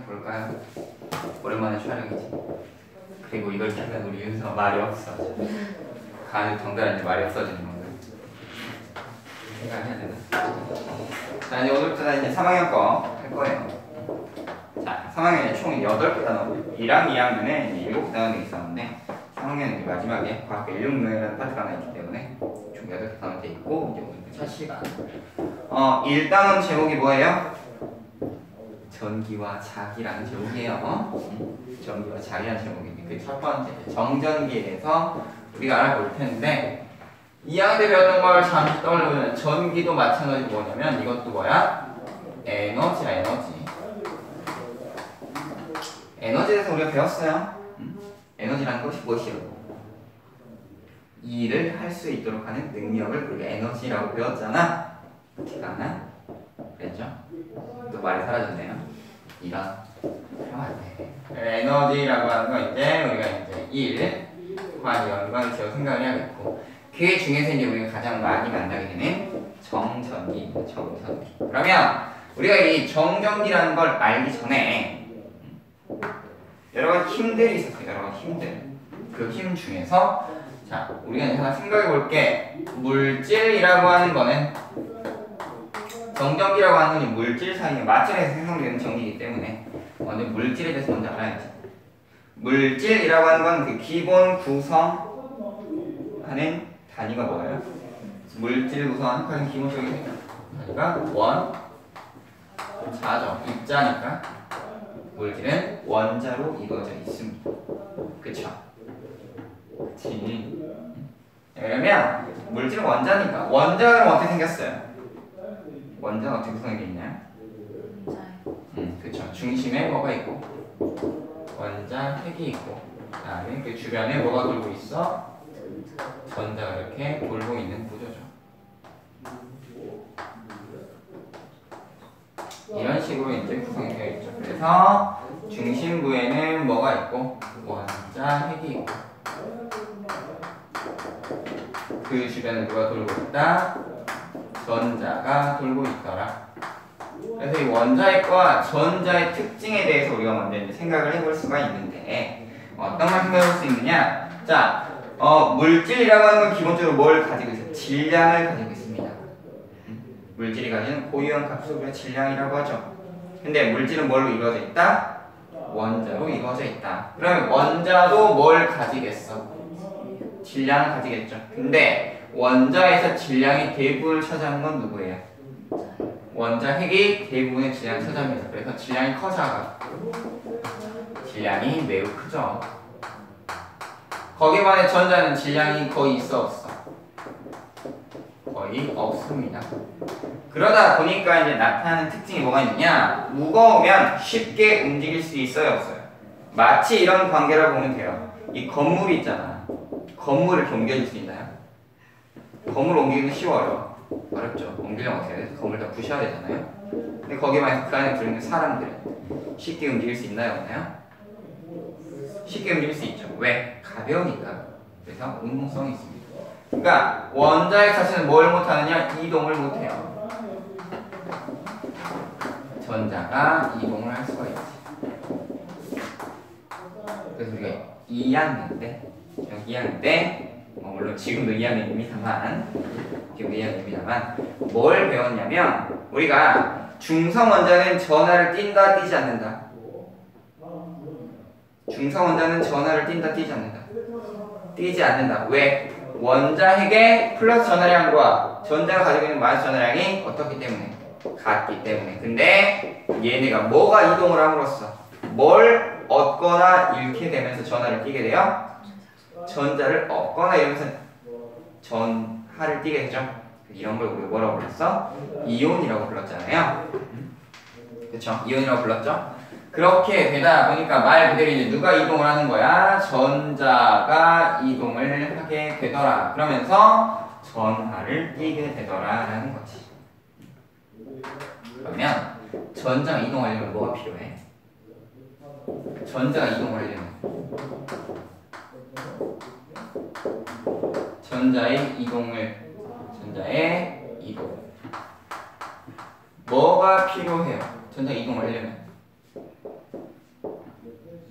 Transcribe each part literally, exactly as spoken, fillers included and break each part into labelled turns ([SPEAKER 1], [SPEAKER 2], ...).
[SPEAKER 1] 볼까요? 오랜만에 촬영이지. 그리고 이걸 키면 우리 윤서 말이 없어져. 간을 정달한테 말이 없어지는 건가? 생각해야 되나? 자, 이제 오늘부터 이제 삼 학년 거 할 거예요. 자, 삼 학년에 총 여덟 개 단어. 일학 이 학년에 일곱 개 단어가 있었는데 삼 학년은 마지막에 과학 인류문명이라는 파트가 하나 있기 때문에 총 여덟 개 단어 돼 있고 이제 오늘 첫 시간. 어, 일 단원 제목이 뭐예요? 전기와 자기라는 제목이에요. 어? 전기와 자기라는 제목인데 그 첫 번째 정전기에 대해서 우리가 알아볼 텐데 이 학년 때 배웠던 걸 잠시 떠올려보면 전기도 마찬가지로 뭐냐면 이것도 뭐야? 에너지야, 에너지. 에너지에 대해서 우리가 배웠어요. 음? 에너지라는 것이 무엇이요? 일을 할 수 있도록 하는 능력을 우리가 에너지라고 배웠잖아. 티가 안 나? 그랬죠? 또 말이 사라졌네요. 이런 하면 안 돼. 에너지라고 하는 건 이제 우리가 이제 일과 연관을 지어 생각을 해야겠고 그 중에서 이제 우리가 가장 많이 만나게 되는 정전기, 정전기. 그러면 우리가 이 정전기라는 걸 알기 전에 여러 가지 힘들이 있었어요. 여러 가지 힘들. 그 힘 중에서 자 우리가 이제 하나 생각해 볼게. 물질이라고 하는 거는 정전기라고 하는 건 물질 사이에 마찰에서 생성되는 전기이기 때문에 먼저 물질에 대해서 먼저 알아야지. 물질이라고 하는 건 그 기본 구성하는 단위가 뭐예요? 물질 구성하는 가장 기본적인 단위가 원, 자죠. 입자니까 물질은 원자로 이루어져 있습니다. 그쵸? 그치? 그러면 물질은 원자니까 원자는 어떻게 생겼어요? 원자는 어떻게 구성이 되어 있나요? 음, 그쵸. 중심에 뭐가 있고 원자 핵이 있고 그다음에 그 주변에 뭐가 돌고 있어? 전자가 이렇게 돌고 있는 구조죠. 이런 식으로 이제 구성이 되어 있죠. 그래서 중심부에는 뭐가 있고 원자 핵이 있고 그 주변에 누가 돌고 있다? 전자가 돌고 있더라. 그래서 이 원자핵과 전자의 특징에 대해서 우리가 먼저 이제 생각을 해볼 수가 있는데 어떤 걸 생각해 볼 수 있느냐? 자, 어, 물질이라고 하는 건 기본적으로 뭘 가지고 있어요? 질량을 가지고 있습니다. 음? 물질이 가지는 고유한 값을 우리가 질량이라고 하죠. 근데 물질은 뭘로 이루어져 있다? 원자로 이루어져 있다. 그러면 원자도 뭘 가지겠어? 질량을 가지겠죠. 근데 원자에서 질량이 대부분을 차지하는 건 누구예요? 원자 핵이 대부분의 질량을 차지합니다. 그래서 질량이 커져가 질량이 매우 크죠. 거기에 반해 전자는 질량이 거의 있어 없어? 거의 없습니다. 그러다 보니까 이제 나타나는 특징이 뭐가 있느냐? 무거우면 쉽게 움직일 수 있어요 없어요? 마치 이런 관계라고 보면 돼요. 이 건물이 있잖아. 건물을 이렇게 옮겨줄 수 있나요? 건물 옮기기는 쉬워요. 어렵죠. 옮기려면 어떻게 해야 돼? 건물 다 부셔야 되잖아요. 근데 거기만 그 안에 들어있는 사람들 쉽게 움직일 수 있나요? 없나요? 쉽게 움직일 수 있죠. 왜? 가벼우니까. 그래서 운동성이 있습니다. 그러니까 원자핵 자체는 뭘 못하느냐? 이동을 못해요. 전자가 이동을 할 수가 있지. 그래서 우리가 이 학년 때 이 학년 때 어, 물론 지금도 이 학년입니다만 지금도 이 학년입니다만 뭘 배웠냐면 우리가 중성 원자는 전하를 띈다 띄지 않는다. 중성 원자는 전하를 띈다 띄지 않는다. 띄지 않는다. 왜? 원자 핵의 플러스 전하량과 전자가 가지고 있는 마이너스 전하량이 어떻기 때문에? 같기 때문에. 근데 얘네가 뭐가 이동을 함으로써 뭘 얻거나 잃게 되면서 전하를 띄게 돼요? 전자를 얻거나 이러면서 전하를 띄게 되죠. 이런 걸 우리가 뭐라고 불렀어? 이온이라고 불렀잖아요. 그쵸? 이온이라고 불렀죠? 그렇게 되다 보니까 말 그대로 이제 누가 이동을 하는 거야? 전자가 이동을 하게 되더라. 그러면서 전하를 띄게 되더라라는 거지. 그러면 전자가 이동하려면 뭐가 필요해? 전자가 이동을 하려면 전자의 이동을 전자의 이동 뭐가 필요해요? 전자 이동을 하려면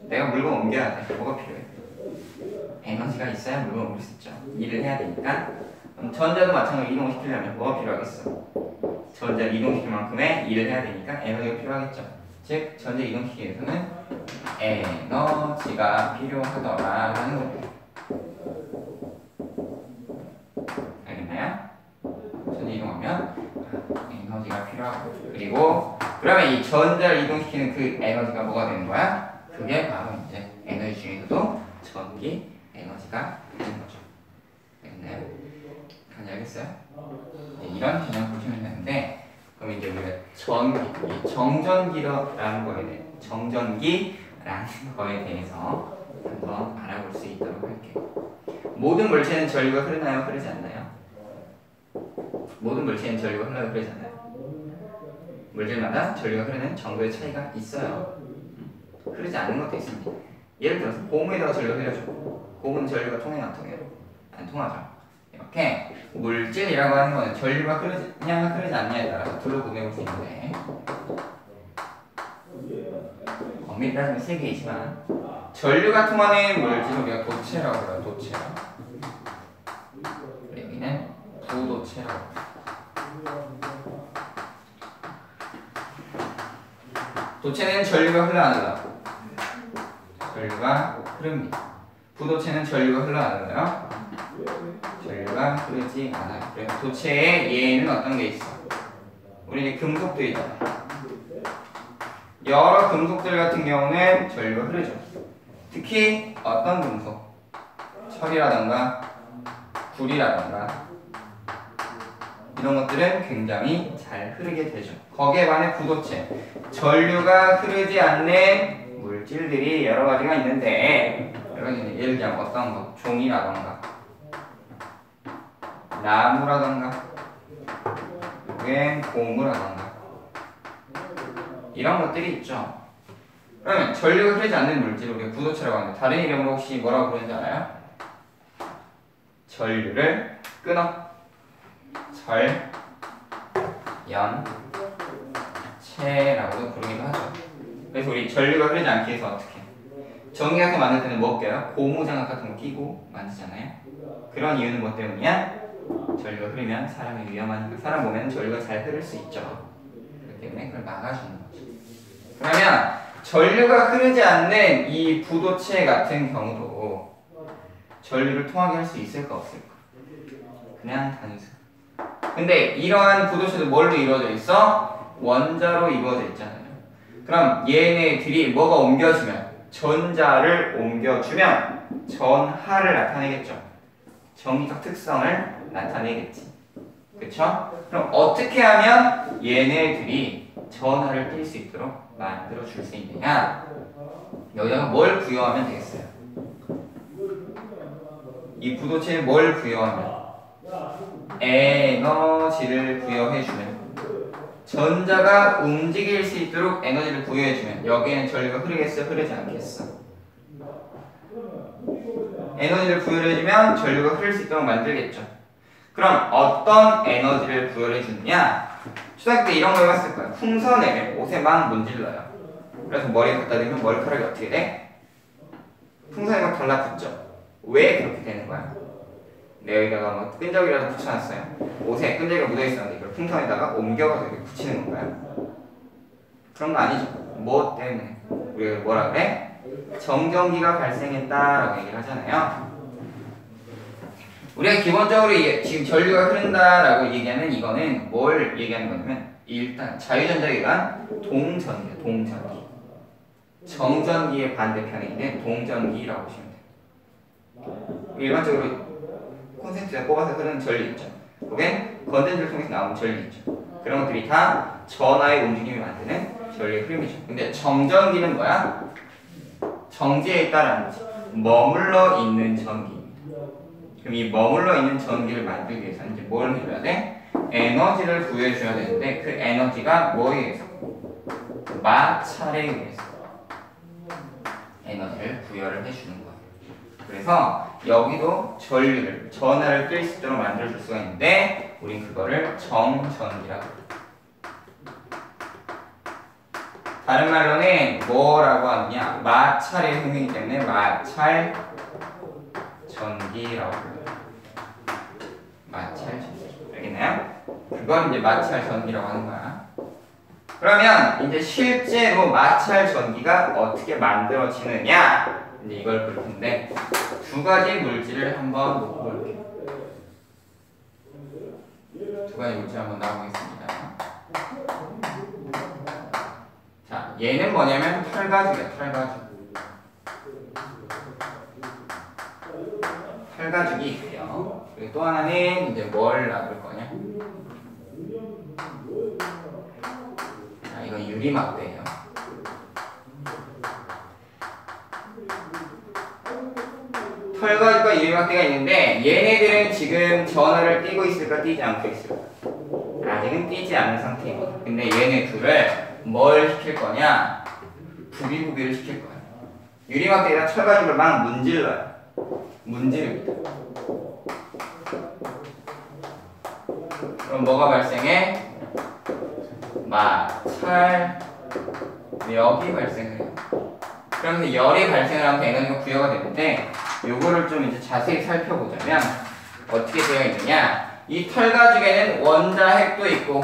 [SPEAKER 1] 내가 물건 옮겨야 돼. 뭐가 필요해? 에너지가 있어야 물건 옮길 수 있죠. 일을 해야 되니까. 그럼 전자도 마찬가지로 이동시키려면 뭐가 필요하겠어? 전자를 이동시킬 만큼의 일을 해야 되니까 에너지가 필요하겠죠. 즉 전자 이동시키기 위해서는 에너지가 필요하더라 하는 거예요. 알겠나요? 전자 이동하면 에너지가 필요하고, 그리고 그러면 이 전자를 이동시키는 그 에너지가 뭐가 되는 거야? 그게 바로 이제 에너지 중에서도 전기 에너지가 되는 거죠. 알겠나요? 잘 알겠어요? 네, 이런 개념 보시면 되는데, 그럼 이제 우리가 전기, 정전기라는 거에 대해 정전기라는 거에 대해서 한번 알아볼 수 있도록 할게요. 모든 물체는 전류가 흐르나요? 흐르지 않나요? 모든 물체는 전류가 흘러요? 흐르지 않나요? 물질마다 전류가 흐르는 정도의 차이가 있어요. 흐르지 않는 것도 있습니다. 예를 들어서 고무에다가 전류가 흘려줘. 고무는 전류가 통해요? 안 통해요? 안 통하죠. 이렇게 물질이라고 하는 거는 전류가 흐르냐 흐르지 않냐에 따라서 둘로 구분해 볼 수 있는데, 엄밀히 따지면 세 개이지만 전류가 통하는 물질을 우리가 도체라고 해요. 도체. 여기는 부도체라고 해요. 도체는 전류가 흘러 안 흘러? 전류가 흐릅니다. 부도체는 전류가 흘러 안 흘러요? 전류가 흐르지 않아요. 그래서 도체에 얘는 어떤 게 있어? 우리 이제 금속도 있잖아. 여러 금속들 같은 경우는 전류가 흐르죠. 특히 어떤 금속? 철이라던가 구리라던가 이런 것들은 굉장히 잘 흐르게 되죠. 거기에 반해 부도체, 전류가 흐르지 않는 물질들이 여러 가지가 있는데, 여러 가지 예를 들면 어떤 거? 종이라던가 나무라던가 이게 고무라던가 이런 것들이 있죠. 그러면 전류가 흐르지 않는 물질을 우리가 부도체라고 하는데, 다른 이름으로 혹시 뭐라고 부르는지 알아요? 전류를 끊어. 절, 연, 체라고도 부르기도 하죠. 그래서 우리 전류가 흐르지 않기 위해서 어떻게? 전기 같은 거 만들 때는 뭐 껴요? 고무장갑 같은 거 끼고 만지잖아요. 그런 이유는 뭐 때문이야? 전류가 흐르면 사람이 위험하니까. 사람 몸에는 전류가 잘 흐를 수 있죠. 그렇기 때문에 그걸 막아주는 거죠. 그러면 전류가 흐르지 않는 이 부도체 같은 경우도 전류를 통하게 할 수 있을까 없을까? 그냥 단수. 근데 이러한 부도체도 뭘로 이루어져 있어? 원자로 이루어져 있잖아요. 그럼 얘네들이 뭐가 옮겨지면, 전자를 옮겨주면 전하를 나타내겠죠. 전기적 특성을 나타내겠지. 그쵸? 그럼 어떻게 하면 얘네들이 전하를 띌 수 있도록 만들어 줄 수 있느냐? 여기다가 뭘 부여하면 되겠어요? 이 부도체에 뭘 부여하면? 에너지를 부여해주면, 전자가 움직일 수 있도록 에너지를 부여해주면 여기에는 전류가 흐르겠어? 흐르지 않겠어? 에너지를 부여해주면 전류가 흐를 수 있도록 만들겠죠. 그럼 어떤 에너지를 부여해주느냐? 초등학교 때 이런 거 해봤을 거야. 풍선을 옷에 막 문질러요. 그래서 머리에 갖다 대면 머리카락이 어떻게 돼? 풍선에 막 달라붙죠. 왜 그렇게 되는 거야? 내 여기다가 뭐 끈적이라도 붙여놨어요. 옷에 끈적이가 묻어있었는데 이걸 풍선에다가 옮겨가지고 이렇게 붙이는 건가요? 그런 거 아니죠. 뭐 때문에? 우리가 뭐라 그래? 정전기가 발생했다라고 얘기를 하잖아요. 우리가 기본적으로 지금 전류가 흐른다라고 얘기하는 이거는 뭘 얘기하는 거냐면, 일단 자유전자기관 동전기예요. 동전기. 정전기의 반대편에 있는 동전기라고 보시면 돼요. 일반적으로 콘센트에 꼽아서 흐르는 전류 있죠. 그게 건전지를 통해서 나오는 전류 있죠. 그런 것들이 다 전하의 움직임을 만드는 전류의 흐름이죠. 근데 정전기는 뭐야? 정지에 있다라는 거지. 머물러 있는 전기입니다. 그럼 이 머물러 있는 전기를 만들기 위해서는 이제 뭘 해줘야 돼? 에너지를 부여해줘야 되는데, 그 에너지가 뭐에 의해서? 마찰에 의해서 에너지를 부여를 해주는 거예요. 그래서 여기도 전류를, 전하를 뜰 수 있도록 만들어줄 수가 있는데, 우린 그거를 정전기라고 해요. 다른 말로는 뭐라고 하느냐? 마찰의 행위이기 때문에 마찰 전기라고 불러요. 마찰 전기. 알겠나요? 그건 이제 마찰 전기라고 하는 거야. 그러면 이제 실제로 마찰 전기가 어떻게 만들어지느냐? 이제 이걸 볼 텐데 두 가지 물질을 한번 놓고 볼게요. 두 가지 물질 한번 나오겠습니다. 자, 얘는 뭐냐면 털가죽이야, 털가죽. 털가죽이 있고요. 그리고 또 하나는 이제 뭘 놔둘 거냐? 자, 이건 유리막대예요. 털가죽과 유리막대가 있는데 얘네들은 지금 전하를 띄고 있을까 띄지 않고 있을까? 아직은 띄지 않은 상태이거든. 근데 얘네 둘을 뭘 시킬 거냐? 부비부비를 시킬 거야. 유리막대에다 철가죽을 막 문질러요. 문지릅니다. 그럼 뭐가 발생해? 마찰력이 발생을 해요. 그러면서 열이 발생을 하면서 에너지가 부여가 되는데 요거를 좀 이제 자세히 살펴보자면 어떻게 되어 있느냐? 이 털가죽에는 원자핵도 있고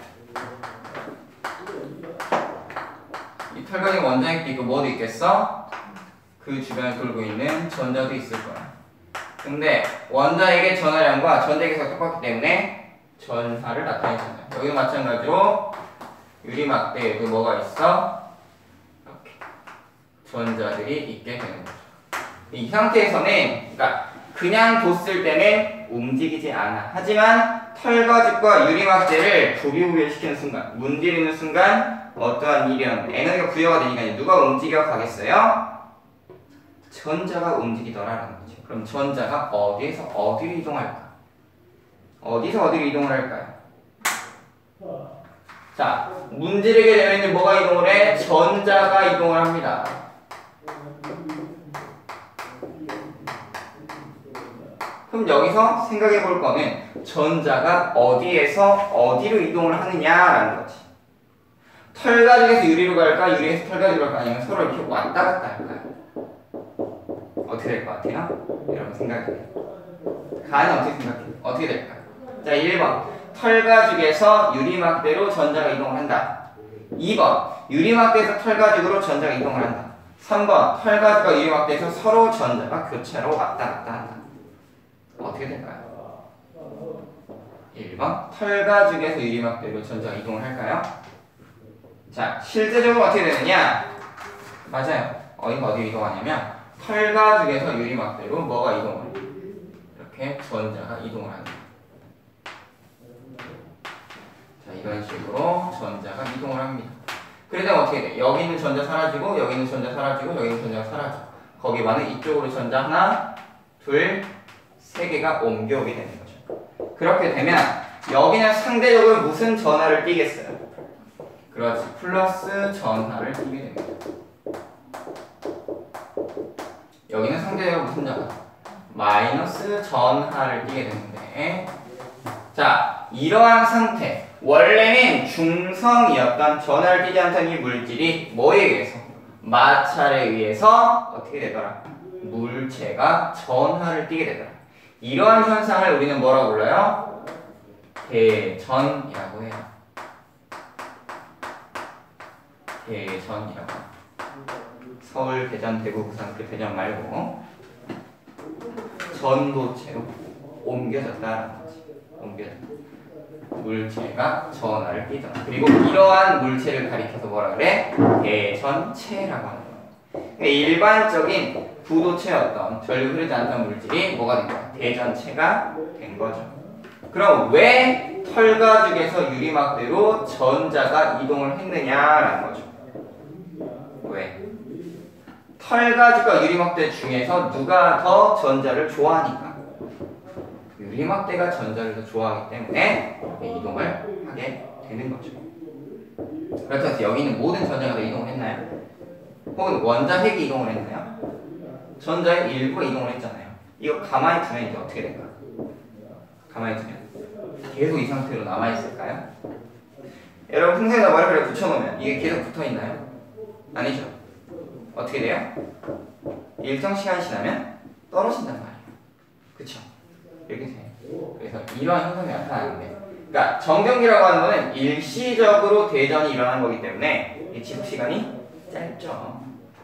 [SPEAKER 1] 이 털가죽에 원자핵도 있고 뭐도 있겠어? 그 주변에 돌고 있는 전자도 있을 거야. 근데 원자핵의 전하량과 전자핵에서 똑같기 때문에 전하를 나타내잖아요. 여기도 마찬가지로 유리막대에도 뭐가 있어? 이렇게 전자들이 있게 되는 거죠. 이 상태에서는 그러니까 그냥 뒀을 때는 움직이지 않아. 하지만 털가죽과 유리막대를 부비부비를 시키는 순간, 문지르는 순간 어떠한 일이든 에너지가 부여가 되니까 누가 움직여 가겠어요? 전자가 움직이더라라는 거죠. 그럼 전자가 어디에서 어디로 이동할까? 어디서 어디로 이동을 할까요? 자, 문지르게 되면 뭐가 이동을 해? 전자가 이동을 합니다. 그럼 여기서 생각해 볼 거는 전자가 어디에서 어디로 이동을 하느냐라는 거지. 털가죽에서 유리로 갈까? 유리에서 털가죽으로 갈까? 아니면 서로 이렇게 왔다 갔다 할까요? 어떻게 될 것 같아요? 여러분 생각해요. 가는 어떻게 생각해요? 어떻게 될까요? 자, 일 번 털가죽에서 유리막대로 전자가 이동을 한다. 이 번 유리막대에서 털가죽으로 전자가 이동을 한다. 삼 번 털가죽과 유리막대에서 서로 전자가 교차로 왔다 갔다 한다. 어떻게 될까요? 일 번 털가죽에서 유리막대로 전자가 이동을 할까요? 자, 실제적으로 어떻게 되느냐? 맞아요. 어디가 어디로 이동하냐면 털가죽에서 유리막대로 뭐가 이동을 해? 이렇게 전자가 이동을 합니다. 자, 이런 식으로 전자가 이동을 합니다. 그러다 어떻게 돼? 여기 있는 전자 사라지고 여기 있는 전자 사라지고 여기 있는 전자가 사라져. 거기만은 이쪽으로 전자 하나, 둘, 세 개가 옮겨오게 되는 거죠. 그렇게 되면 여기는 상대적으로 무슨 전하를 띠겠어요? 그렇지. 플러스 전하를 띠게 됩니다. 여기는 상대적으로 무슨 전하? 마이너스 전하를 띠게 되는데 자, 이러한 상태 원래는 중성이었던 전하를 띠지 않던 이 물질이 뭐에 의해서? 마찰에 의해서 어떻게 되더라? 물체가 전하를 띠게 되더라. 이러한 현상을 우리는 뭐라고 불러요? 대전이라고 해요. 대전이라고. 서울, 대전, 대구, 부산 그 대전 말고 전도체로 옮겨졌다라는 거지. 옮겨졌다. 물체가 전하를 띠더라. 그리고 이러한 물체를 가리켜서 뭐라 그래? 대전체라고 하는 거야. 일반적인 부도체였던 전류 흐르지 않던 물질이 뭐가 된 거야? 대전체가 된 거죠. 그럼 왜 털가죽에서 유리막대로 전자가 이동을 했느냐라는 거죠. 왜? 털가죽과 유리막대 중에서 누가 더 전자를 좋아하니까? 유리막대가 전자를 더 좋아하기 때문에 이동을 하게 되는 거죠. 그렇다고 여기 있는 모든 전자가 다 이동을 했나요? 혹은 원자핵이 이동을 했나요? 전자의 일부가 이동을 했잖아요. 이거 가만히 두면 이제 어떻게 될까요? 가만히 두면 계속 이 상태로 남아있을까요? 여러분 풍선에다 머리카락 붙여놓으면 이게 계속 붙어있나요? 아니죠. 어떻게 돼요? 일정 시간이 지나면 떨어진단 말이에요. 그쵸? 이렇게 돼요. 그래서 이러한 현상이 나타나는데, 그러니까 정경기라고 하는 거는 일시적으로 대전이 일어나는 거기 때문에 이 지속 시간이 짧죠.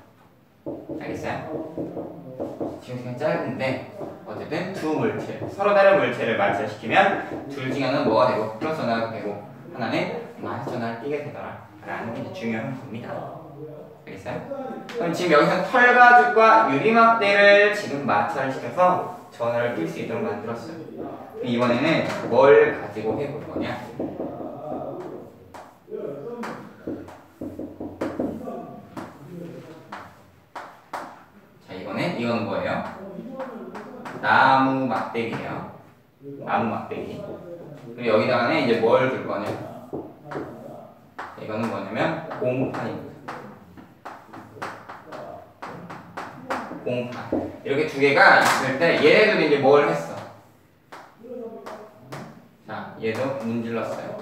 [SPEAKER 1] 알겠어요? 지속 시간이 짧은데 어쨌든 두 물체, 서로 다른 물체를 마찰시키면 둘 중에 하나는 뭐가 되고 플러스 전화가 되고 하나는 마이너스 전화를 띠게 되더라 라는 게 중요한 겁니다. 알겠어요? 그럼 지금 여기서 털가죽과 유리막대를 지금 마찰을 시켜서 전화를 뛸 수 있도록 만들었어요. 이번에는 뭘 가지고 해볼 거냐? 자, 이번엔 이거는 뭐예요? 나무 막대기예요. 나무 막대기. 그리고 여기다가는 이제 뭘 줄 거냐? 이거는 뭐냐면 고무판입니다. 고무판. 이렇게 두 개가 있을 때 얘네들도 이제 뭘 했어? 자, 얘도 문질렀어요.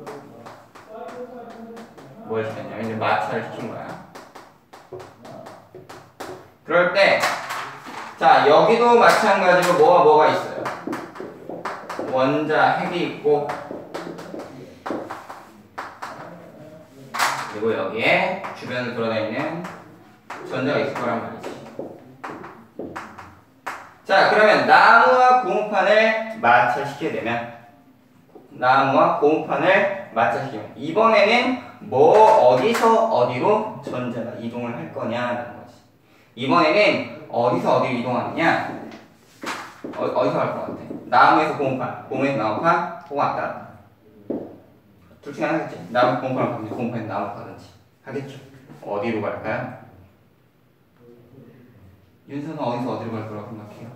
[SPEAKER 1] 뭘 시켰냐면 이제 마찰을 시킨 거야. 그럴 때, 자, 여기도 마찬가지로 뭐가 뭐가 있어요? 원자 핵이 있고, 그리고 여기에 주변을 돌아다니는 전자가 있을 거란 말이지. 자, 그러면 나무와 고무판을 마찰시키게 되면, 나무와 고무판을 마찰시키면, 이번에는 뭐 어디서 어디로 전자가 이동을 할 거냐라는 거지. 이번에는 어디서 어디로 이동하느냐? 어, 어디서 갈 것 같아? 나무에서 고무판, 고무에서 나무판, 혹은 왔다 갔다. 둘 중에 하나겠지. 나무 고무판을 가든지 고무판에서 나무 가든지 하겠죠. 어디로 갈까요? 윤서는 어디서 어디로 갈 거라고 생각해요?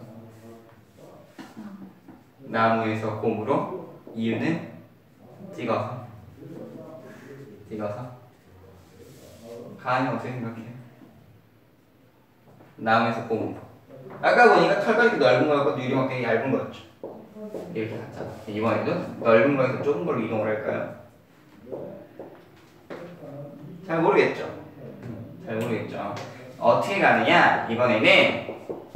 [SPEAKER 1] 나무에서 고무로, 이유는 찍어서. 찍어서. 가은이 어떻게 생각해요? 나무에서 고무로. 아까 보니까 털가죽이 넓은 거였고 유리막대기 얇은 거였죠. 이렇게 갔잖아. 이번에도 넓은 거에서 좁은 걸로 이동을 할까요? 잘 모르겠죠. 잘 모르겠죠. 어떻게 가느냐? 이번에는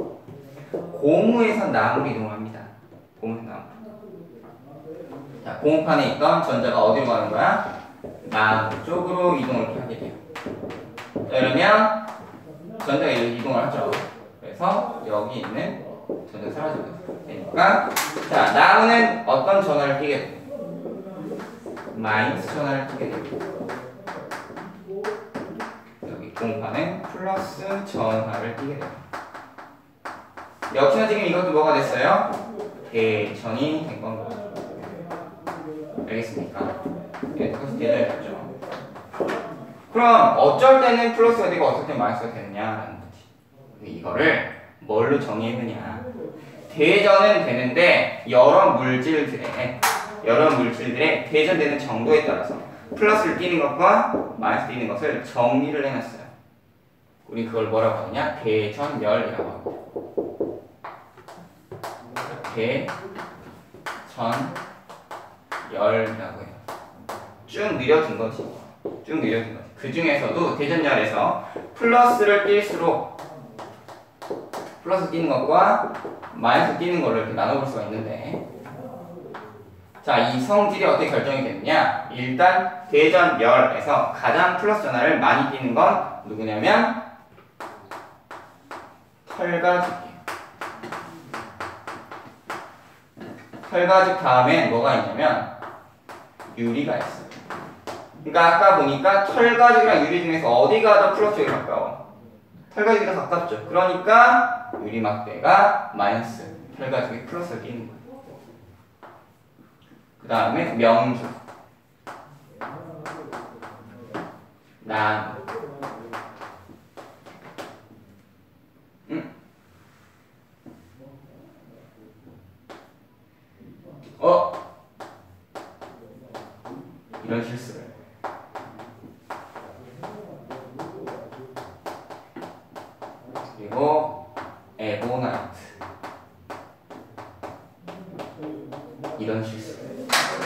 [SPEAKER 1] 고무에서 나무로 이동을 합니다. 고무에서 나무. 자, 고무판에 있던 전자가 어디로 가는 거야? 나무 쪽으로 이동을 하게 돼요. 자, 이러면 전자가 이동을 하죠. 그래서 여기 있는 전자가 사라지게 되니까, 자, 나무는 어떤 전화를 띠게 돼요? 마이너스 전화를 띠게 되고, 여기 공판은 플러스 전화를 띠게 돼요. 역시나 지금 이것도 뭐가 됐어요? 대전이 된 겁니다. 알겠습니까? 예, 똑같이 대전이 됐죠. 그럼 어쩔 때는 플러스가 되고 어쩔 때는 마이너스가 되느냐라는 거지. 이거를 뭘로 정의했느냐? 대전은 되는데 여러 물질들의 여러 물질들의 대전되는 정도에 따라서 플러스를 띄는 것과 마이너스 띄는 것을 정리를 해놨어요. 우리 그걸 뭐라고 하느냐? 대전열이라고 하고. 대전열이라고 해요. 쭉 느려진 거지. 쭉 느려진 거지. 그 중에서도 대전열에서 플러스를 띨수록 플러스 띄는 것과 마이너스 띄는 걸로 이렇게 나눠볼 수가 있는데, 자, 이 성질이 어떻게 결정이 되느냐? 일단 대전열에서 가장 플러스 전하를 많이 띄는 건 누구냐면 털가죽이에요. 털가죽 다음에 뭐가 있냐면 유리가 있어요. 그러니까 아까 보니까 털가죽이랑 유리 중에서 어디가 더 플러스 쪽에 가까워? 털가죽이 더 가깝죠. 그러니까 유리막대가 마이너스, 털가죽이 플러스를 띄는 거예요. 그 다음에 명주, 나무, 응? 어? 이런 실수를. 그리고 에보나이트, 이런 실수.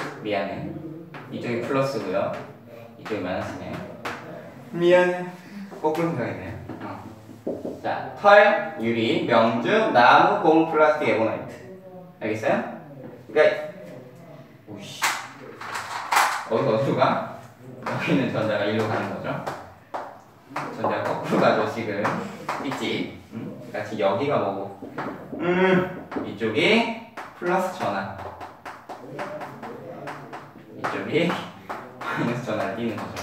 [SPEAKER 1] 미안해. 이쪽이 플러스고요. 이쪽이 마이너스네. 미안해. 거꾸로 생각했네요. 어. 자, 털, 유리, 명주, 나무, 고무, 플라스틱, 에보나이트. 알겠어요? 그러니까 오씨 어디서 어디로 가? 여기 있는 전자가 일로 가는 거죠. 전자가 거꾸로 가죠 지금. 있지? 응? 같이 여기가 뭐고? 음, 이쪽이 플러스 전화. 이쪽이 마이너스 전화를 띄는 거죠.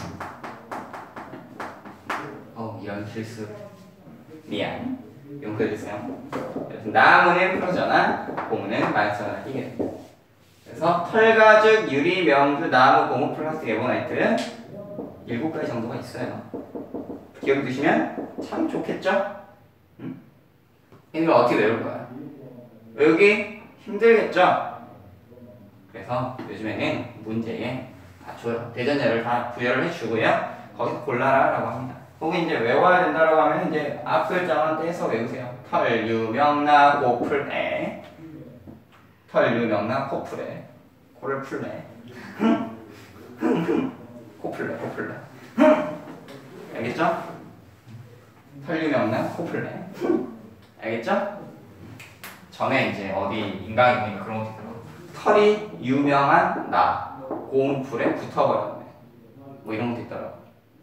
[SPEAKER 1] 어, 이런 실수. 미안. 용서해주세요. 그래서 나무는 플러스 전화, 고무는 마이너스 전화를 띄게 됩니다. 그래서 털가죽, 유리, 명주, 나무, 고무, 플라스틱, 에보나이트 일곱 가지 정도가 있어요. 기억해 두시면 참 좋겠죠? 응? 이걸 어떻게 외울 거야? 외우기 힘들겠죠? 그래서 요즘에는 문제에 다 줘요. 대전제를 다 부여를 해주고요. 거기서 골라라 라고 합니다. 혹은 이제 외워야 된다라고 하면 이제 앞 글자만 떼서 외우세요. 털, 유, 명, 나, 고, 풀, 에. 털, 유, 명, 나, 코, 풀에. 코를 풀래. 코 풀래, 코 풀래. 알겠죠? 털, 유, 명, 나, 코 풀래. 알겠죠? 전에 이제 어디 인강이 보니까 그런 것도 있더라고. 털이 유명한 나, 고운 풀에 붙어버렸네. 뭐 이런 것도 있더라고.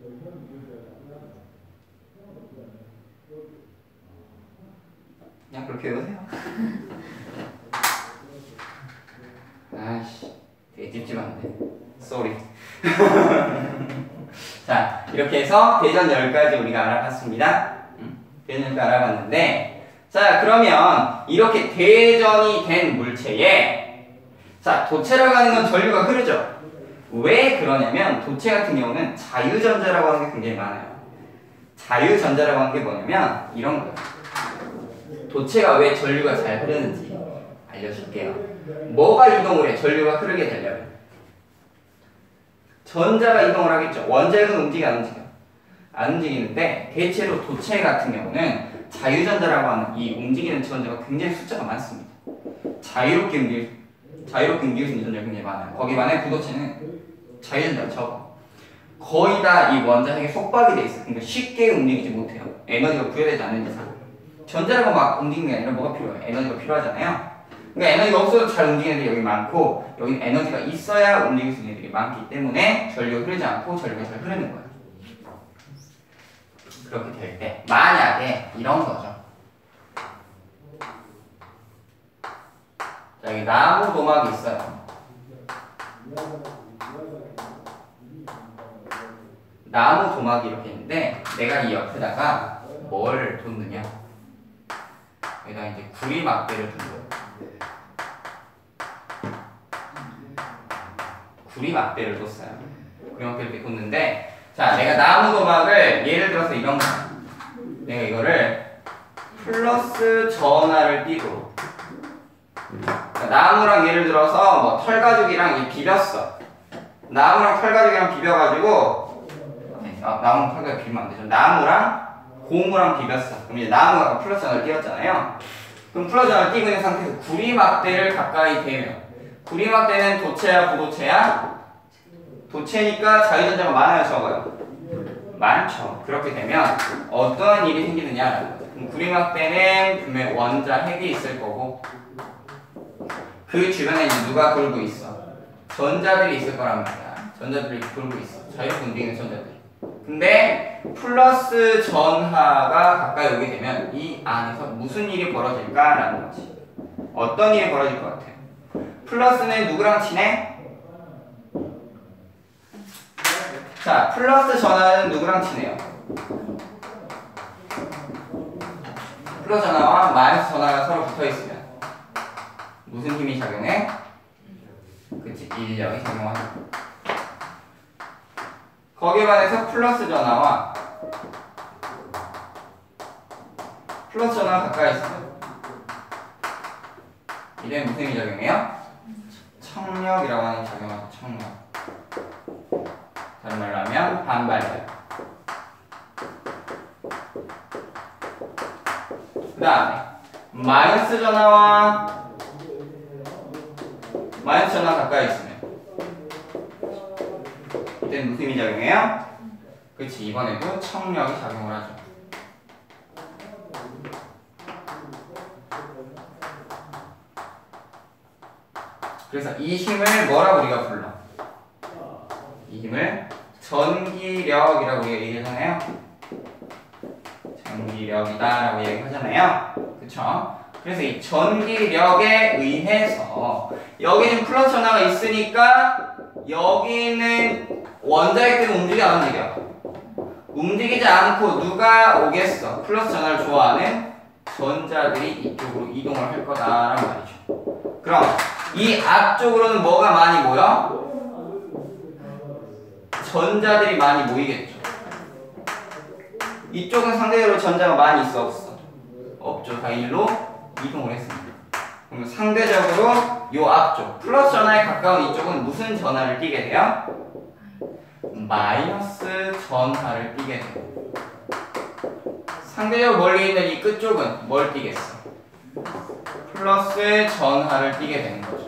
[SPEAKER 1] 그냥 그렇게 외우세요. 아이씨, 되게 찝찝한데. 쏘리. 자, 이렇게 해서 대전 열까지 우리가 알아봤습니다. 응? 대전 열까지 알아봤는데, 자, 그러면 이렇게 대전이 된 물체에, 자, 도체라고 하는 건 전류가 흐르죠. 왜 그러냐면 도체 같은 경우는 자유전자라고 하는 게 굉장히 많아요. 자유전자라고 하는 게 뭐냐면 이런 거예요. 도체가 왜 전류가 잘 흐르는지 알려줄게요. 뭐가 이동을 해? 전류가 흐르게 되려면 전자가 이동을 하겠죠. 원자핵은 움직여 안 움직여? 안 움직이는데 대체로 도체 같은 경우는 자유전자라고 하는 이 움직이는 전자가 굉장히 숫자가 많습니다. 자유롭게 움직일, 자유롭게 움직일 수 있는 전자가 굉장히 많아요. 거기 반해 부도체는 자유전자가 적어. 거의 다 이 원자핵에 속박이 돼 있어요. 그러니까 쉽게 움직이지 못해요. 에너지가 부여되지 않는 이상. 전자라고 막 움직이는 게 아니라 뭐가 필요해요? 에너지가 필요하잖아요. 그러니까 에너지가 없어도 잘 움직이는 애들이 여기 많고 여기는 에너지가 있어야 움직일 수 있는 애들이 많기 때문에 전류가 흐르지 않고 전류가 잘 흐르는 거예요. 그렇게 될 때 만약에 이런 거죠. 자, 여기 나무 도막이 있어요. 나무 도막이 이렇게 있는데 내가 이 옆에다가 뭘 뒀느냐? 여기다 이제 구리 막대를 둔 거예요. 구리 막대를 뒀어요. 구리 막대를 이렇게 뒀는데, 자, 내가 나무 도막을 예를 들어서 이런 거, 내가 이거를 플러스 전하를 띄고, 그러니까 나무랑 예를 들어서 뭐 털가죽이랑 비볐어. 나무랑 털가죽이랑 비벼가지고, 아, 나무랑 털가죽 비비면 안 되죠. 나무랑 고무랑 비볐어. 그럼 이제 나무가 플러스 전하를 띄웠잖아요. 그럼 플러스 전하를 띄고 있는 상태에서 구리 막대를 가까이 대면, 구리 막대는 도체야 부도체야? 도체니까 자유전자가 많아요 적어요? 많죠. 그렇게 되면 어떤 일이 생기느냐? 그럼 구리 막대는 분명히 원자핵이 있을 거고 그 주변에 이제 누가 돌고 있어? 전자들이 있을 거란 말이야. 전자들이 돌고 있어. 자유롭게 움직이는 전자들이. 근데 플러스 전하가 가까이 오게 되면 이 안에서 무슨 일이 벌어질까라는 거지. 어떤 일이 벌어질 것 같아? 플러스는 누구랑 친해? 자, 플러스 전하는 누구랑 친해요? 플러스 전하와 마이너스 전하가 서로 붙어있으면 무슨 힘이 작용해? 그치, 인력이 작용하죠. 거기에 반해서 플러스 전하와 플러스 전하가 가까이 있어요. 이게 무슨 힘이 작용해요? 청력이라고 하는 작용하죠. 청력. 다른 말로 하면 반발력. 그 다음에 마이너스 전하와 마이너스 전하 가까이 있으면 이때는 무슨 힘이 작용해요? 그치, 이번에도 청력이 작용을 하죠. 그래서 이 힘을 뭐라고 우리가 불러? 이 힘을 전기력이라고 우리가 얘기하잖아요. 전기력이다 라고 얘기하잖아요. 그쵸? 그래서 이 전기력에 의해서 여기는 플러스 전하가 있으니까 여기는 원자핵들은 움직이지 않은 얘기야. 움직이지 않고 누가 오겠어? 플러스 전하를 좋아하는 전자들이 이쪽으로 이동을 할 거다라는 말이죠. 그럼 이 앞쪽으로는 뭐가 많이 모여? 전자들이 많이 모이겠죠. 이쪽은 상대적으로 전자가 많이 있어 없어? 없죠. 다 일로 이동을 했습니다. 그럼 상대적으로 요 앞쪽 플러스 전하에 가까운 이쪽은 무슨 전하를 띠게 돼요? 마이너스 전하를 띠게 돼요. 상대적으로 멀리 있는 이 끝쪽은 뭘 띠겠어? 플러스 전하를 띠게 되는 거죠.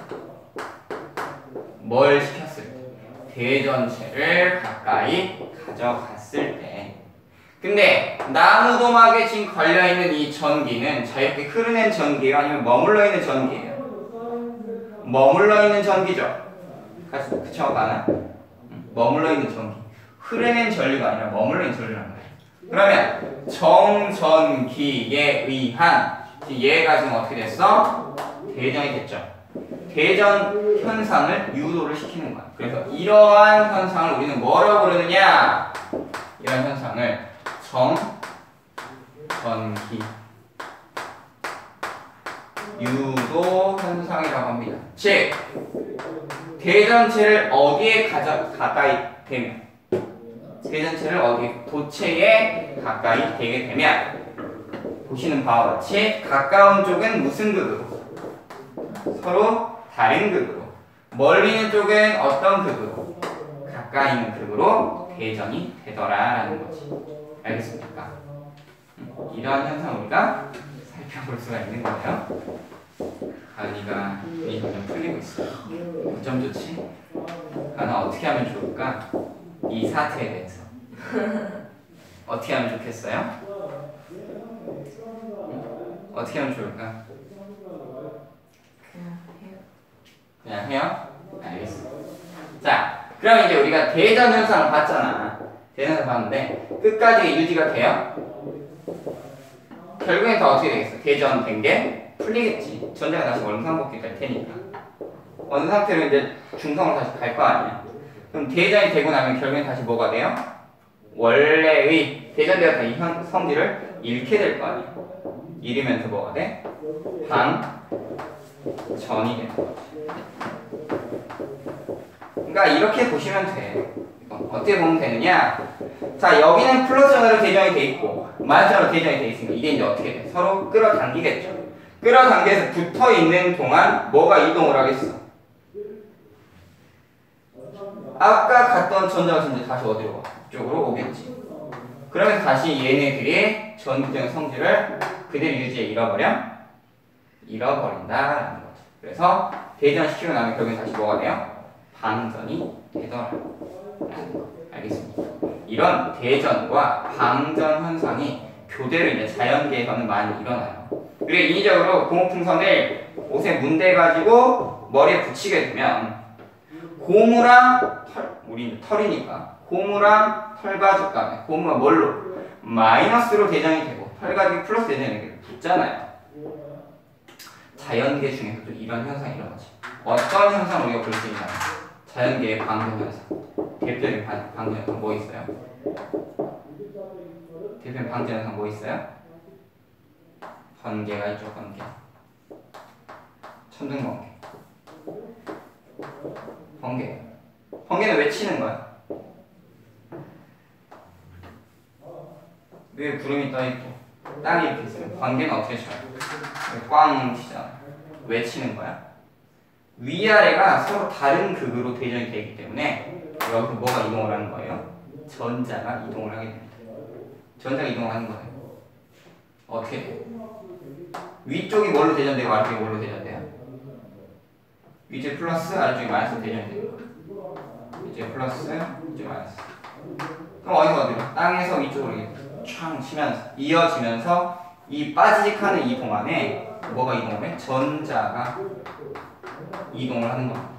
[SPEAKER 1] 뭘 시켰을 때? 대전체를 가까이 가져갔을 때. 근데 나무도막에 지금 걸려있는 이 전기는 자유롭게 흐르는 전기예요? 아니면 머물러 있는 전기예요? 머물러 있는 전기죠. 그쵸? 나는 머물러 있는 전기. 흐르는 전류가 아니라 머물러 있는 전류란 말이에요. 그러면 정전기에 의한 얘가 지금 어떻게 됐어? 대전이 됐죠. 대전 현상을 유도를 시키는 거야. 그래서 이러한 현상을 우리는 뭐라고 부르느냐? 이런 현상을 정전기 유도 현상이라고 합니다. 즉 대전체를 어디에 가져, 가까이 되면 대전체를 어디 도체에 가까이 되게 되면 보시는 바와 같이 가까운 쪽은 무슨 극으로? 서로 다른 극으로. 멀리 있는 쪽은 어떤 극으로? 가까이 있는 극으로 대전이 되더라라는 거지. 알겠습니까? 음, 이러한 현상 우리가 살펴볼 수가 있는 거예요. 가은이가 이 점점 풀리고 있어요. 어쩜 좋지? 가은아 어떻게 하면 좋을까? 이 사태에 대해서 어떻게 하면 좋겠어요? 어떻게 하면 좋을까?
[SPEAKER 2] 그냥 해요.
[SPEAKER 1] 그냥 해요? 알겠습니다. 자, 그럼 이제 우리가 대전 현상을 봤잖아. 대전 현상을 봤는데 끝까지 유지가 돼요? 결국엔 더 어떻게 되겠어? 대전 된 게 풀리겠지. 전자가 다시 원상복귀 될 테니까. 어느 상태로 이제 중성으로 다시 갈 거 아니야. 그럼 대전이 되고 나면 결국엔 다시 뭐가 돼요? 원래의 대전되었던 이 현, 성질을 잃게 될 거 아니야. 잃으면서 뭐가 돼? 방전이 되는 거지. 그러니까 이렇게 보시면 돼. 어떻게 보면 되느냐? 자, 여기는 플러스 전화로 대전이 돼 있고 마이너스 전화로 대전이 돼 있으니까 이게 이제 어떻게 돼? 서로 끌어당기겠죠. 끌어당겨서 붙어 있는 동안 뭐가 이동을 하겠어? 아까 갔던 전자가 이제 다시 어디로 와? 이쪽으로 오겠지. 그러면서 다시 얘네들이 전기적인 성질을 그대로 유지해 잃어버려? 잃어버린다라는 거죠. 그래서 대전시키고 나면 결국엔 다시 뭐가 돼요? 방전이 되더라. 알겠습니다. 이런 대전과 방전 현상이 교대로 이제 자연계에서는 많이 일어나요. 그리고 인위적으로 고무풍선을 옷에 문대가지고 머리에 붙이게 되면 고무랑 털, 우리 털이니까 고무랑 털가죽감에 고무가 뭘로? 마이너스로 대전이 되고 털가죽이 플러스 대전이 붙잖아요. 자연계 중에서도 이런 현상이 일어나지. 어떤 현상을 우리가 볼 수 있나요? 자연계의 방전 현상. 대표적인 방전 현상 뭐 있어요? 대표적인 방전 현상 뭐 있어요? 번개가 있죠, 번개. 천둥번개. 번개. 번개는 왜 치는 거야? 왜 구름이 떠있고 땅이 이렇게 있으면 번개는 어떻게 쳐요? 꽝 치잖아. 왜 치는 거야? 위아래가 서로 다른 극으로 대전이 되기 때문에 여기서 뭐가 이동을 하는 거예요? 전자가 이동을 하게 됩니다. 전자가 이동하는 거예요. 어떻게 돼요? 위쪽이 뭘로 대전되고 아래쪽이 뭘로 대전돼요? 위쪽이 플러스, 아래쪽이 마이너스 대전이 되는 거예요. 위쪽이 플러스, 위쪽이 마이너스. 그럼 어디서 어디로? 땅에서 위쪽으로 촥 치면서 이어지면서 이 빠지직하는 이 동안에 뭐가 이동을 해? 전자가 이동을 하는 거야.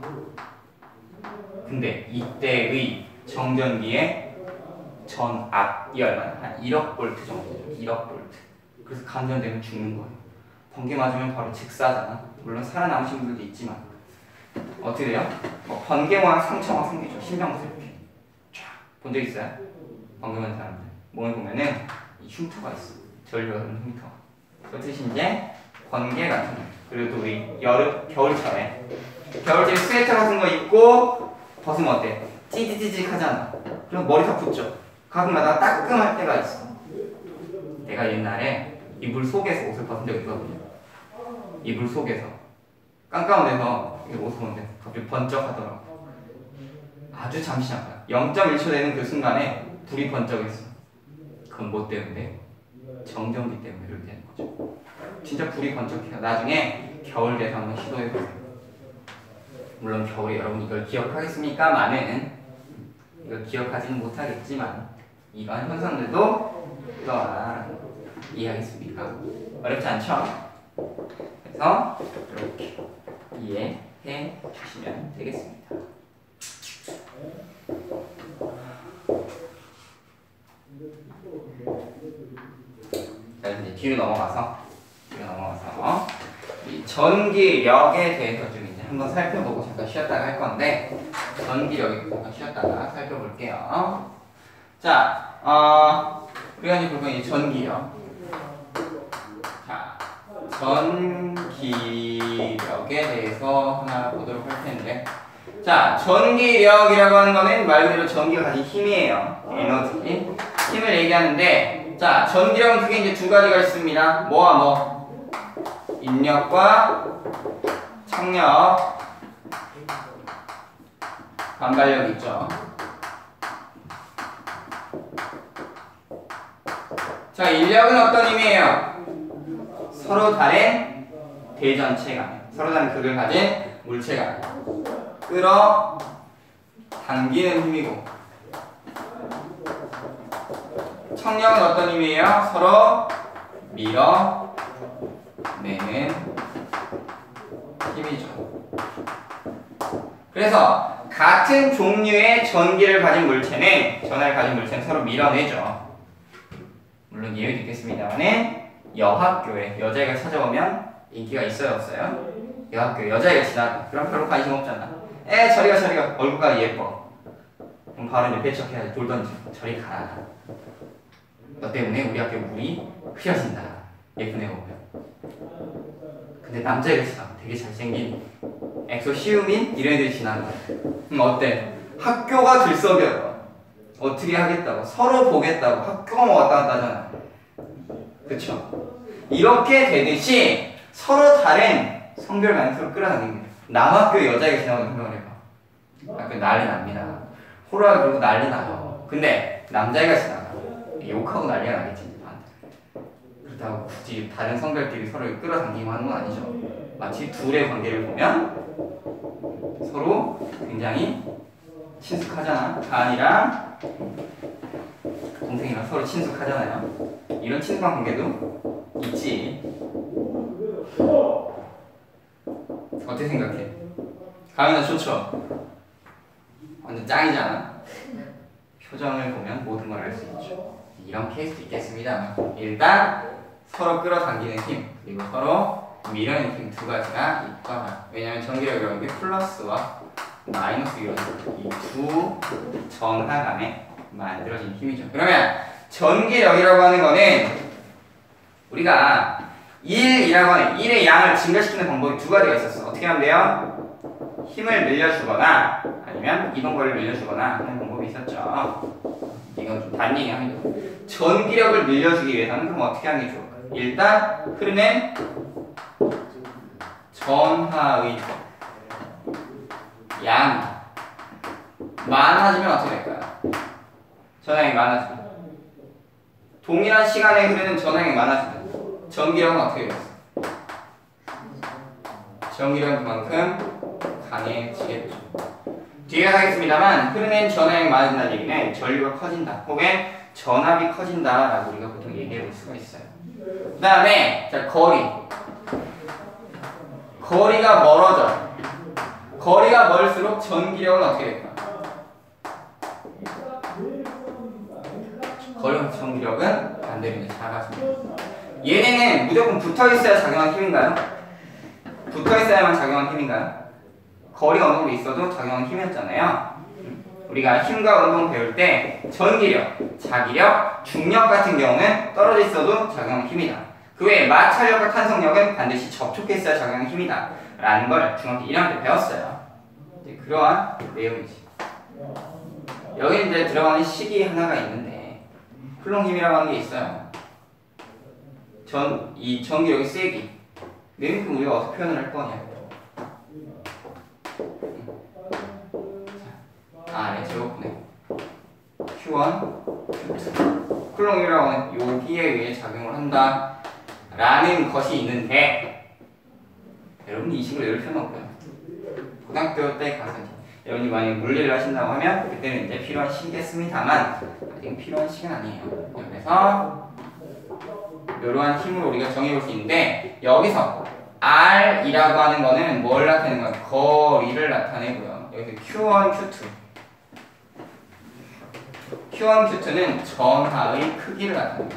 [SPEAKER 1] 근데 이때의 정전기의 전압이 얼마나? 한 일억 볼트 정도죠. 일억 볼트. 그래서 감전되면 죽는 거예요. 번개 맞으면 바로 즉사잖아. 물론 살아남으신 분들도 있지만 어떻게 돼요? 뭐 번개와 상처가 생기죠. 심장스럽게. 본 적 있어요? 번개 맞은 사람들 몸에 보면은 이 흉터가 있어. 절벽 같은 흉터. 그 뜻이 이제 번개 같은 거. 그리고 또 우리 여름 겨울철에 겨울철에 스웨터 같은 거 입고 벗으면 어때? 찌직찌직 하잖아. 그럼 머리 다 붓죠. 가끔가다 따끔할 때가 있어. 내가 옛날에 이불 속에서 옷을 벗은 적이 있거든요. 이불 속에서 깜깜한 데서 옷을 벗는데 갑자기 번쩍 하더라고. 아주 잠시 잠깐 영 점 일 초 되는 그 순간에 불이 번쩍했어. 그건 뭐 때문에? 정전기 때문에 그렇게 되는 거죠. 진짜 불이 번쩍해요. 나중에 겨울 돼서 한번 시도해보세요. 물론 겨울에 여러분 이걸 기억하겠습니까? 많은 이걸 기억하지는 못하겠지만 이러한 현상들도 또한 이해하겠습니까? 어렵지 않죠? 그래서 이렇게 이해해 주시면 되겠습니다. 자, 이제 뒤로 넘어가서 뒤로 넘어가서 이 전기력에 대해서 좀 이제 한번 살펴보고 잠깐 쉬었다가 할 건데 전기력에 잠깐 쉬었다가 살펴볼게요. 자, 어, 우리가 이제 볼 건 이 전기력. 자, 전기력에 대해서 하나 보도록 할 텐데. 자, 전기력이라고 하는 거는 말 그대로 전기가 가진 힘이에요. 에너지. 힘을 얘기하는데, 자, 전기력은 크게 이제 두 가지가 있습니다. 뭐와 뭐? 인력과 청력. 반발력 있죠. 자, 인력은 어떤 힘이에요? 서로 다른 대전체가, 서로 다른 극을 가진 물체가 끌어 당기는 힘이고, 청력은 어떤 힘이에요? 서로 밀어 내는 힘이죠. 그래서 같은 종류의 전기를 가진 물체는, 전하를 가진 물체는 서로 밀어내죠. 물론 예외도 있겠습니다만은 여학교에 여자애가 찾아오면 인기가 있어요, 없어요? 여학교에 여자애가 지나가. 그럼 별로 관심 없잖아. 에, 저리가 저리가. 얼굴가 예뻐. 그럼 바로 이제 배척해야지. 돌 던지고. 저리 가라. 너 때문에 우리 학교 물이 흐려진다. 예쁜 애 오면. 근데 남자애가 지나가. 되게 잘생긴 엑소 시우민 이런 애들이 지나가. 그럼 어때? 학교가 들썩여요. 어떻게 하겠다고? 서로 보겠다고. 학교가 뭐 왔다 갔다 하잖아. 그쵸? 이렇게 되듯이 서로 다른 성별 간에 서로 끌어당기는 거예요. 남학교 여자애가 지나가는 생각을 해봐. 학교 난리 납니다. 호루라기 불고 난리 나요. 근데 남자애가 지나가. 욕하고 난리가 나겠지. 그렇다고 굳이 다른 성별끼리 서로 끌어당기고 하는 건 아니죠. 마치 둘의 관계를 보면 서로 굉장히 친숙하잖아. 가은이랑 동생이랑 서로 친숙하잖아요. 이런 친숙한 관계도 있지. 어떻게 생각해? 가은아 좋죠? 완전 짱이잖아. 표정을 보면 모든 걸 알 수 있죠. 이런 케이스도 있겠습니다. 일단 서로 끌어당기는 힘, 그리고 서로 밀어내는 힘 두 가지가 있거나. 왜냐하면 전기력이라는 게 플러스와 마이너스 이런 이 두 전하 간에 만들어진 힘이죠. 그러면 전기력이라고 하는 거는 우리가 일이라고 하는 일의 양을 증가시키는 방법이 두 가지가 있었어. 어떻게 하면 돼요? 힘을 늘려주거나 아니면 이동 거리를 늘려주거나 하는 방법이 있었죠. 이건 좀 다른 얘기 합니다. 전기력을 늘려주기 위해서는 그럼 어떻게 하는 게 좋을까요? 일단 흐르는 전하의 양이 많아지면 어떻게 될까요? 전하량이 많아지면 동일한 시간에 흐르는 전하량이 많아지면 전기력은 어떻게 되겠어? 전기력은 그만큼 강해지겠죠. 뒤에 하겠습니다만 흐르는 전압이 많아진다는 얘기는 전류가 커진다 혹은 전압이 커진다 라고 우리가 보통 얘기해 볼 수가 있어요. 그 다음에 자 거리 거리가 멀어져. 거리가 멀수록 전기력은 어떻게 될까? 거리와 전기력은 반대로 이제 작아집니다. 얘네는 무조건 붙어있어야 작용한 힘인가요? 붙어있어야만 작용한 힘인가요? 거리가 어느 정도 있어도 작용한 힘이었잖아요. 우리가 힘과 운동 배울 때 전기력, 자기력, 중력 같은 경우는 떨어져 있어도 작용한 힘이다. 그 외에 마찰력과 탄성력은 반드시 접촉해 있어야 작용한 힘이다 라는 걸 중학교 일 학년 때 배웠어요. 이제 그러한 내용이지. 여기 이제 들어가는 식이 하나가 있는데 쿨롱 힘이라고 하는 게 있어요. 전, 이 전기력의 세기. 그럼 우리가 어떻게 표현을 할 거냐? 아, 네, 제곱분해 큐 원, 큐 투. 쿨롱이라고 하는 여기에 의해 작용을 한다 라는 것이 있는데 여러분이 이 식으로 외울 필요는 없고요. 고등학교 때 가서 여러분이 만약에 물리를 하신다고 하면 그때는 이제 필요한 식이겠습니다만 아직 필요한 식은 아니에요. 그래서 이러한 힘으로 우리가 정해볼 수 있는데 여기서 R이라고 하는 거는 뭘 나타내는 거야? 거리를 나타내고요. 여기서 큐 원, 큐 투 큐 원, 큐 투는 전하의 크기를 나타냅니다.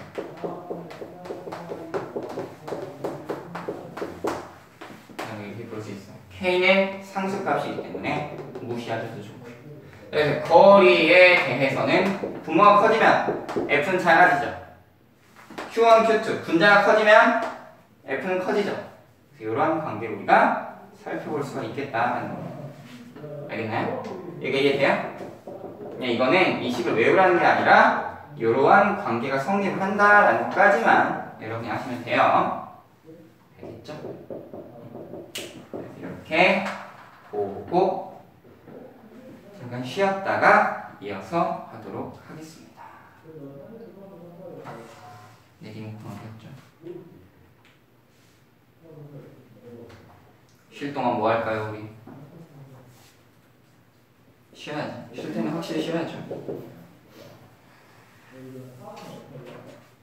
[SPEAKER 1] 이렇게 볼 수 있어요. K는 상수값이기 때문에 무시하셔도 좋고요. 그래서 거리에 대해서는 분모가 커지면 F는 작아지죠. 큐 원, 큐 투 분자가 커지면 F는 커지죠. 이러한 관계를 우리가 살펴볼 수가 있겠다는 거예요. 알겠나요? 이게 이해돼요? 그냥 이거는 이 식을 외우라는 게 아니라 이러한 관계가 성립을 한다라는 것까지만 여러분이 하시면 돼요. 알겠죠? 이렇게 보고 잠깐 쉬었다가 이어서 하도록 하겠습니다. 네, 리모컨 어디였죠? 쉴 동안 뭐 할까요, 우리? 쉬어야지. 쉴 때는 확실히 쉬어야죠.